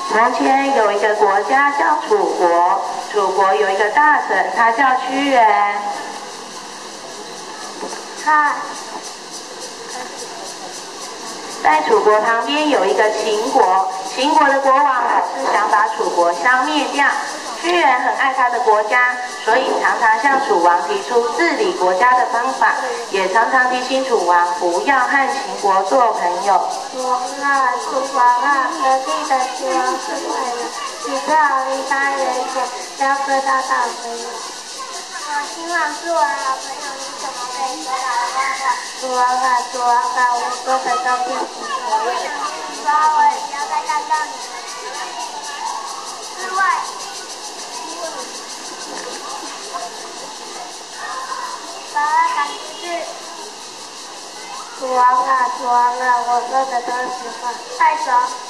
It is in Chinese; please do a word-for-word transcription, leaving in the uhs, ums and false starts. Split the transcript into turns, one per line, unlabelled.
从前有一个国家叫楚国，楚国有一个大臣，他叫屈原。
嗨。
在楚国旁边有一个秦国，秦国的国王老是想把楚国消灭掉。屈原很爱他的国家，所以常常向楚王提出治理国家的方法，也常常提醒楚王不要和秦国做朋友。
王啊，楚王啊，得地的齐王是坏人，你最好离他远点，不要跟他当朋友。我秦王是我的好朋友，你怎么可以说他的坏话？楚王啊，楚王啊，我说的都骗你的。我想你说，我也不要再看到你了。之外。把他赶出去！楚王啊，楚王啊，我说的都是实话。快走！